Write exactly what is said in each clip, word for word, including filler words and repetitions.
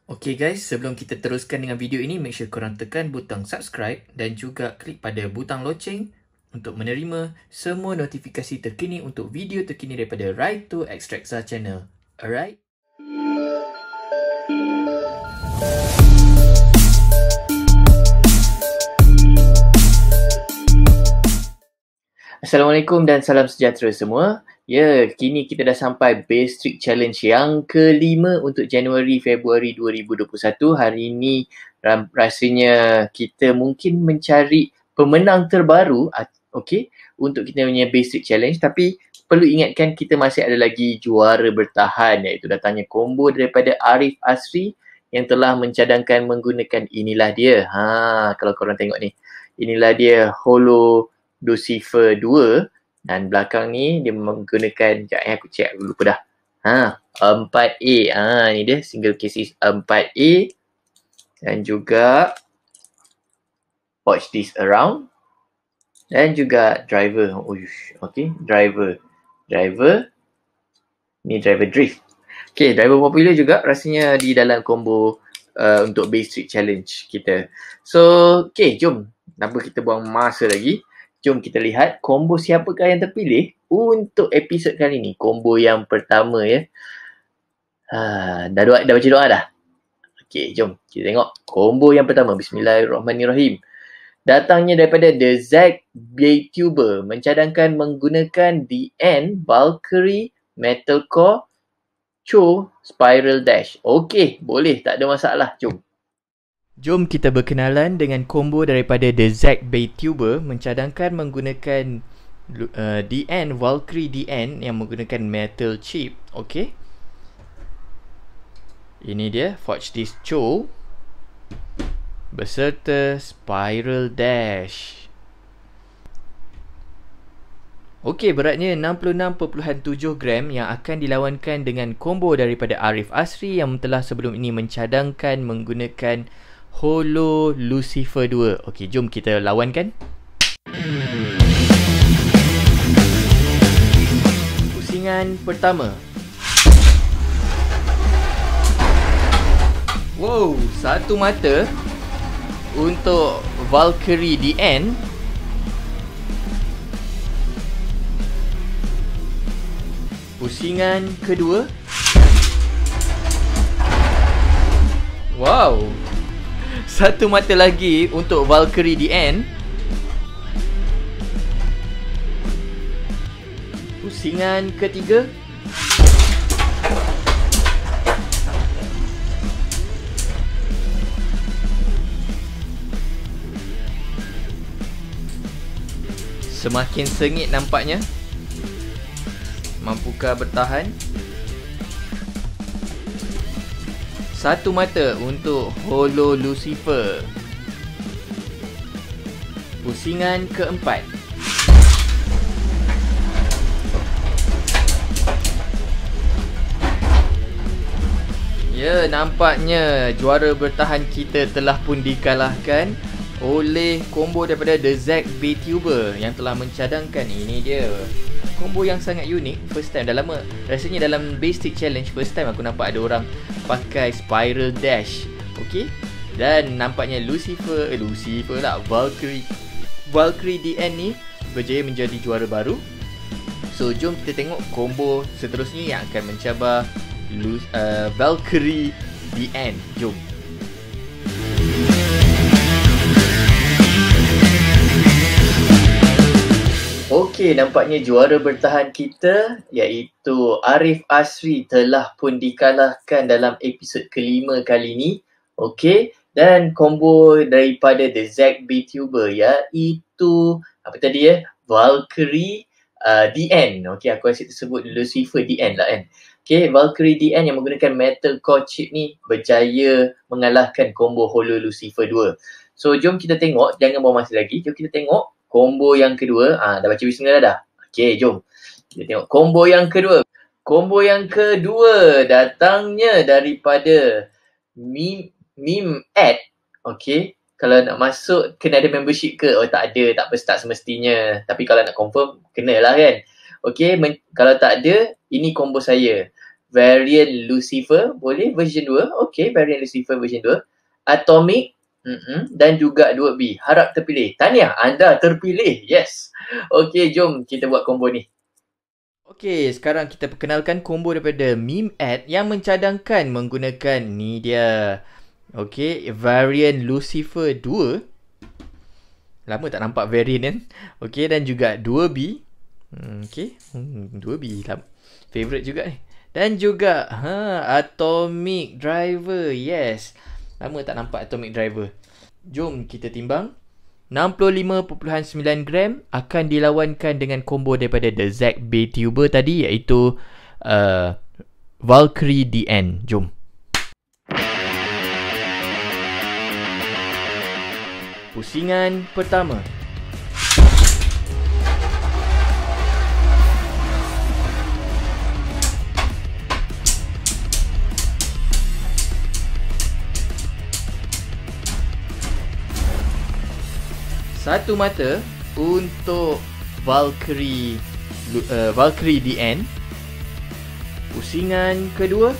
Okay guys, sebelum kita teruskan dengan video ini, make sure korang tekan butang subscribe dan juga klik pada butang loceng untuk menerima semua notifikasi terkini untuk video terkini daripada Ride to Extraxa channel. Alright? Assalamualaikum dan salam sejahtera semua. Ya, kini kita dah sampai Base Trick Challenge yang kelima untuk Januari Februari dua ribu dua puluh satu. Hari ini rasanya kita mungkin mencari pemenang terbaru, okay, untuk kita punya Base Trick Challenge. Tapi perlu ingatkan kita masih ada lagi juara bertahan, iaitu datangnya combo daripada Arif Asri yang telah mencadangkan menggunakan inilah dia. Ha, kalau korang tengok ni, inilah dia Holo Lucifer dua. Dan belakang ni dia menggunakan, sekejap eh, aku check dulu dah. Ha, empat A. Ha, ni dia single cases empat A. Dan juga watch this around. Dan juga driver. Uish, okay, driver. Driver. Ni driver drift. Okay, driver popular juga rasanya di dalam combo uh, untuk Base Trick Challenge kita. So, okay, jom. Tanpa kita buang masa lagi, jom kita lihat combo siapakah yang terpilih untuk episod kali ni. Combo yang pertama ya. Ha, dah, doa, dah baca doa dah? Okey, jom kita tengok combo yang pertama. Bismillahirrahmanirrahim. Datangnya daripada The Zack Baytuber, mencadangkan menggunakan D N, Valkyrie, Metalcore, Cho, Spiral Dash. Okey, boleh, tak ada masalah. Jom. Jom kita berkenalan dengan combo daripada The Zack Baytuber, mencadangkan menggunakan uh, D N, Valkyrie D N yang menggunakan metal chip. Okay, ini dia Forge this Cho beserta Spiral Dash. Okey, beratnya enam puluh enam perpuluhan tujuh gram yang akan dilawankan dengan combo daripada Arif Asri yang telah sebelum ini mencadangkan menggunakan Holo Lucifer dua. Okey, jom kita lawankan. Pusingan pertama. Wow, satu mata untuk Valkyrie D N. Pusingan kedua. Wow, satu mata lagi untuk Valkyrie D N. Pusingan ketiga. Semakin sengit nampaknya. Mampukah bertahan? Satu mata untuk Holo Lucifer. Pusingan keempat. Ya, nampaknya juara bertahan kita telah pun dikalahkan oleh combo daripada The Zack Baytuber yang telah mencadangkan. Ini dia combo yang sangat unik. First time, dah lama rasanya dalam Base Trick Challenge, first time aku nampak ada orang pakai Spiral Dash. Okey, dan nampaknya Lucifer eh, Lucifer lah Valkyrie Valkyrie D N ni berjaya menjadi juara baru. So jom kita tengok combo seterusnya yang akan mencabar Lu, uh, Valkyrie D N. Jom. Okey, nampaknya juara bertahan kita iaitu Arif Asri telah pun dikalahkan dalam episod kelima kali ni. Okey, dan combo daripada The Zack Baytuber iaitu apa tadi ya? Valkyrie uh, D N. Okey, aku asyik tersebut Lucifer D N lah kan. Okey, Valkyrie D N yang menggunakan metal core chip ni berjaya mengalahkan combo Holo Lucifer dua. So jom kita tengok, jangan buang masa lagi. Jom kita tengok combo yang kedua. Ah, dah baca bismillah dah? Okey, jom. Kita tengok combo yang kedua. Combo yang kedua datangnya daripada Meme, Meme Ad. Okey, kalau nak masuk kena ada membership ke? Oh, tak ada, tak tak semestinya. Tapi kalau nak confirm, kenalah kan. Okey, kalau tak ada, ini combo saya. variant Lucifer, boleh version dua. Okey, variant Lucifer version dua. Atomic, mm-mm, dan juga dua B. Harap terpilih. Tahniah, anda terpilih. Yes. Okey, jom kita buat combo ni. Okey, sekarang kita perkenalkan combo daripada Meme Ad yang mencadangkan menggunakan ni dia. Okey, variant Lucifer dua. Lama tak nampak variant kan. Okey, dan juga dua B. Hmm, Okey, hmm, dua B. Favorite juga ni. Dan juga ha, Atomic Driver. Yes. Lama tak nampak Atomic Driver. Jom kita timbang. enam puluh lima perpuluhan sembilan gram akan dilawankan dengan combo daripada The Zack Baytuber tadi, iaitu uh, Valkyrie D N. Jom. Pusingan pertama. Satu mata untuk Valkyrie uh, Valkyrie D N. Pusingan kedua.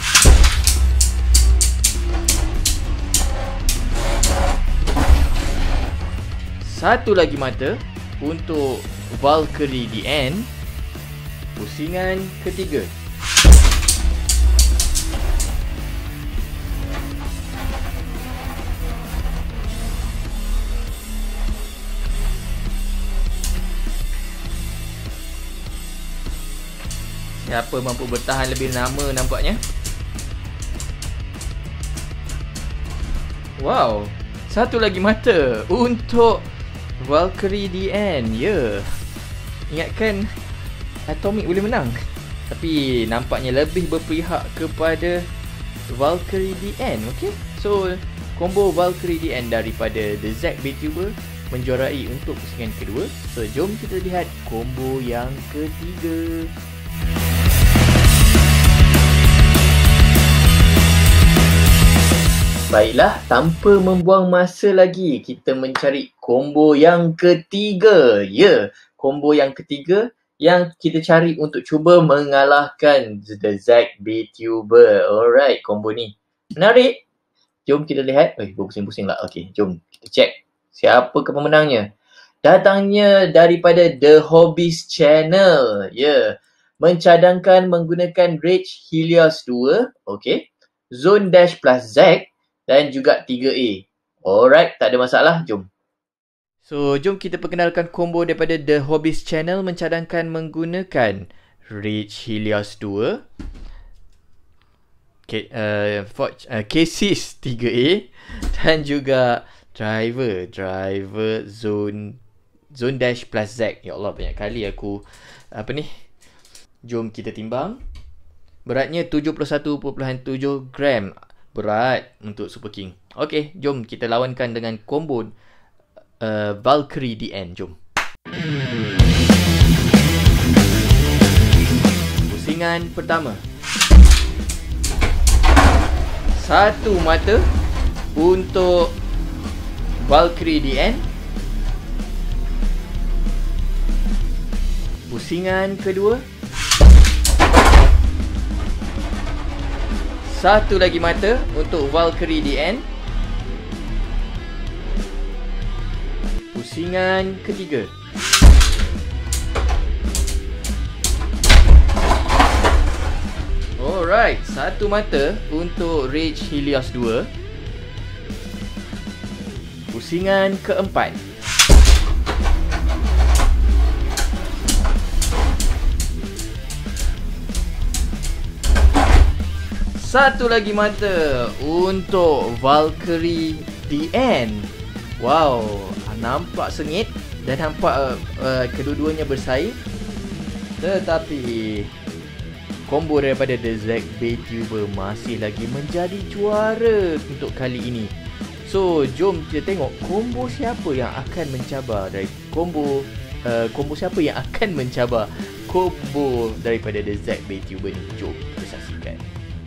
Satu lagi mata untuk Valkyrie D N. Pusingan ketiga. Siapa mampu bertahan lebih lama nampaknya? Wow, satu lagi mata untuk Valkyrie D N. Ya, yeah. Ingatkan Atomic boleh menang, tapi nampaknya lebih berpihak kepada Valkyrie D N. Okay, so combo Valkyrie D N daripada The Zack Baytuber menjuarai untuk pusingan kedua. So jom kita lihat combo yang ketiga. Baiklah, tanpa membuang masa lagi, kita mencari combo yang ketiga. Ya, combo yang ketiga yang kita cari untuk cuba mengalahkan The Zack Baytuber. Alright, combo ni menarik. Jom kita lihat. Eh, pusing-pusing lah. Okay, jom kita check siapa ke pemenangnya. Datangnya daripada The Hobbies Channel. Ya, mencadangkan menggunakan Rage Helios dua. Okay, Zone Dash plus Zack dan juga tiga A. Alright, tak ada masalah. Jom. So, jom kita perkenalkan combo daripada The Hobbies Channel mencadangkan menggunakan Rage Helios dua. K, uh, Forge, uh, Casis tiga A dan juga Driver. Driver Zone Zone Dash plus Zack. Ya Allah, banyak kali aku apa ni. Jom kita timbang. Beratnya tujuh puluh satu perpuluhan tujuh gram. Berat untuk Super King. Okey, jom kita lawankan dengan combo uh, Valkyrie D N. Jom. Pusingan pertama. Satu mata untuk Valkyrie D N. Pusingan kedua. Satu lagi mata untuk Valkyrie D N. Pusingan ketiga. Alright, satu mata untuk Rage Helios dua. Pusingan keempat. Satu lagi mata untuk Valkyrie D N. Wow, nampak sengit dan nampak uh, uh, kedua-duanya bersaing. Tetapi combo daripada The Zack Baytuber masih lagi menjadi juara untuk kali ini. So, jom kita tengok combo siapa yang akan mencabar dari combo uh, combo siapa yang akan mencabar combo daripada The Zack Baytuber ni. Jom kita saksikan.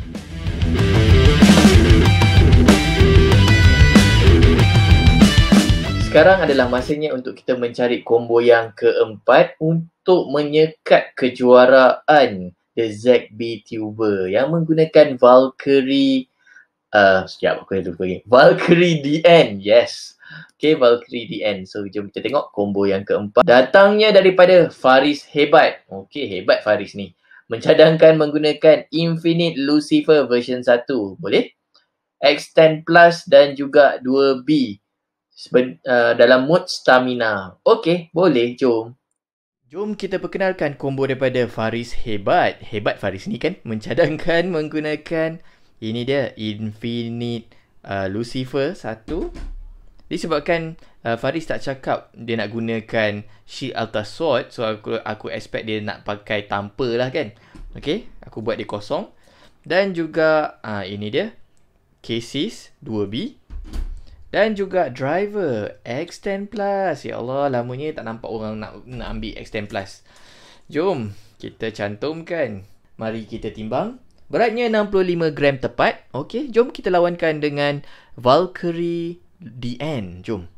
Sekarang adalah masanya untuk kita mencari combo yang keempat untuk menyekat kejuaraan The Z B Tuber yang menggunakan Valkyrie uh, sekejap aku lupa lagi. Valkyrie D N. Yes. Okay, Valkyrie D N. So jom kita tengok combo yang keempat. Datangnya daripada Faris Hebat. Okay, hebat Faris ni. Mencadangkan menggunakan Infinite Lucifer version satu. Boleh? Extend Plus dan juga dua B. Seben, uh, dalam mode stamina. Okay, boleh. Jom. Jom kita perkenalkan combo daripada Faris Hebat. Hebat Faris ni kan mencadangkan menggunakan ini dia Infinite uh, Lucifer satu. Disebabkan uh, Faris tak cakap dia nak gunakan Shield Alta Sword, so aku aku expect dia nak pakai tanpa lah kan. Okay, aku buat dia kosong. Dan juga uh, ini dia Cases dua B. Dan juga driver Extend Plus. Ya Allah, lamanya tak nampak orang nak, nak ambil Extend Plus. Jom kita cantumkan. Mari kita timbang. Beratnya enam puluh lima gram tepat. Okey, jom kita lawankan dengan Valkyrie D N. Jom.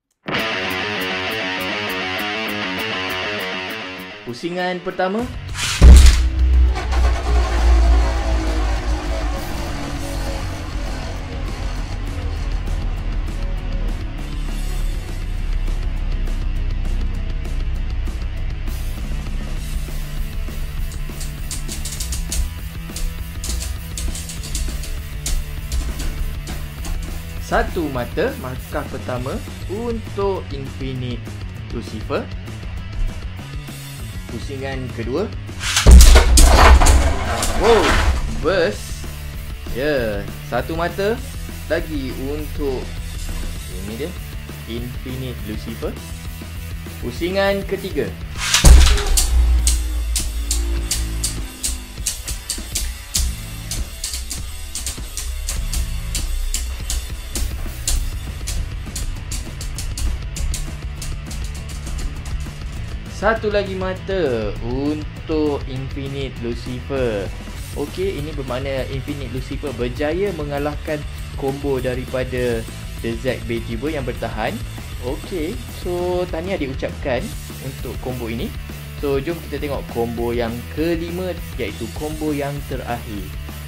Pusingan pertama. Satu mata, markah pertama untuk Infinite Lucifer. Pusingan kedua. Wow, burst. Ya, yeah, satu mata lagi untuk ini dia Infinite Lucifer. Pusingan ketiga. Satu lagi mata untuk Infinite Lucifer. Okey, ini bermakna Infinite Lucifer berjaya mengalahkan combo daripada The Z B Tuber yang bertahan. Okey, so tahniah diucapkan untuk combo ini. So jom kita tengok combo yang kelima, iaitu combo yang terakhir.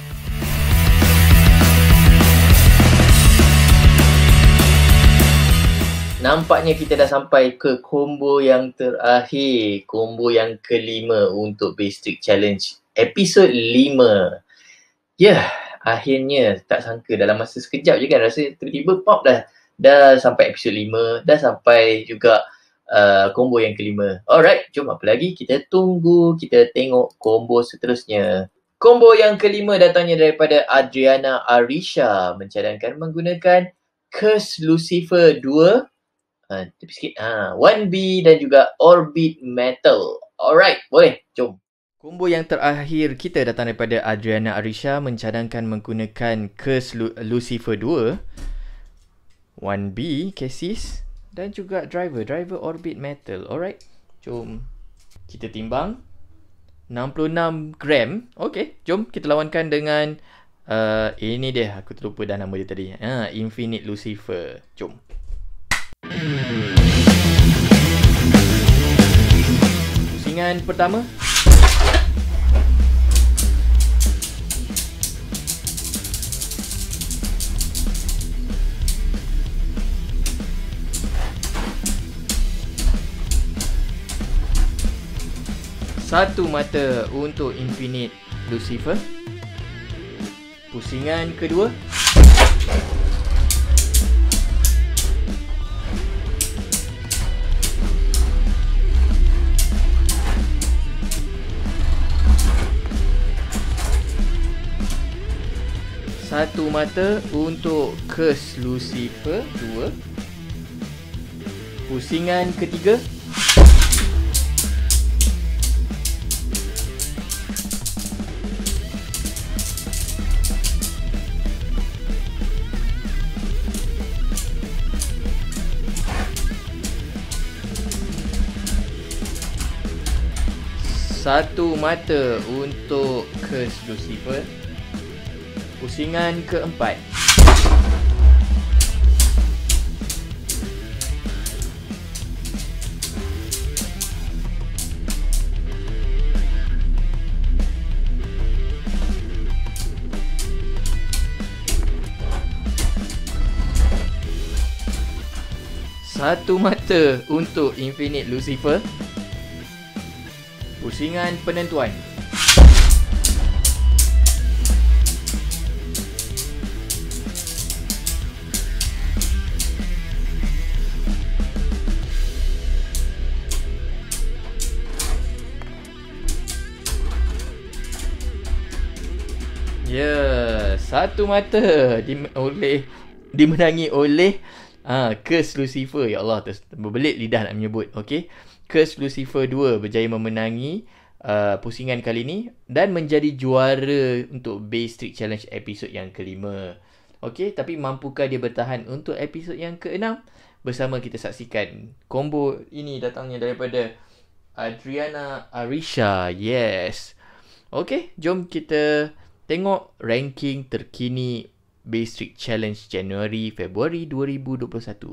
Nampaknya kita dah sampai ke combo yang terakhir. Combo yang kelima untuk Base Trick Challenge episod lima. Ya, yeah, akhirnya tak sangka dalam masa sekejap je kan. Rasa tiba-tiba pop dah. Dah sampai episod lima. Dah sampai juga uh, combo yang kelima. Alright, jom apa lagi. Kita tunggu. Kita tengok combo seterusnya. Combo yang kelima datangnya daripada Adriana Arisha. Mencadangkan menggunakan Curse Lucifer dua. Uh, tepi sikit. Ha, one B dan juga Orbit Metal. Alright, boleh. Jom. Combo yang terakhir kita datang daripada Adriana Arisha mencadangkan menggunakan Curse Lu- Lucifer dua, one B Cases dan juga Driver. Driver Orbit Metal. Alright. Jom kita timbang. enam puluh enam gram. Okey, jom kita lawankan dengan uh, ini dia. Aku terlupa dah nama dia tadi. Ha, Infinite Lucifer. Jom. Pusingan pertama. Satu mata untuk Infinite Lucifer. Pusingan kedua. Satu mata untuk Curse Lucifer dua. Pusingan ketiga. Satu mata untuk Curse Lucifer. Pusingan keempat. Satu mata untuk Infinite Lucifer. Pusingan penentuan. Ya, yeah, satu mata di, oleh dimenangi oleh ah, Curse Lucifer. Ya Allah, berbelit lidah nak menyebut. Okey. Curse Lucifer dua berjaya memenangi uh, pusingan kali ni dan menjadi juara untuk Base Trick Challenge episod yang kelima. Okey, tapi mampukah dia bertahan untuk episod yang keenam? Bersama kita saksikan combo ini datangnya daripada Adriana Arisha. Yes. Okey, jom kita tengok ranking terkini Base Trick Challenge Januari Februari dua ribu dua puluh satu.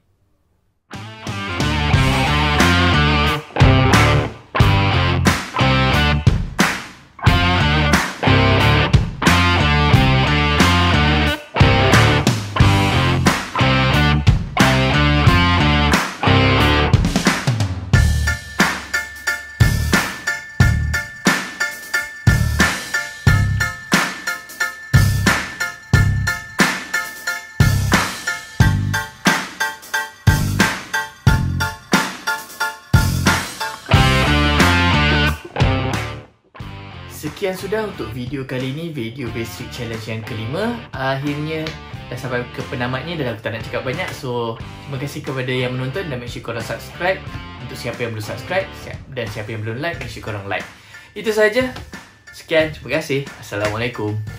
Sekian sudah untuk video kali ini, video Base Trick Challenge yang kelima. Akhirnya dah sampai ke penamatnya dan aku tak nak cakap banyak. So, terima kasih kepada yang menonton dan make sure korang subscribe. Untuk siapa yang belum subscribe dan siapa yang belum like, make sure korang like. Itu sahaja. Sekian, terima kasih. Assalamualaikum.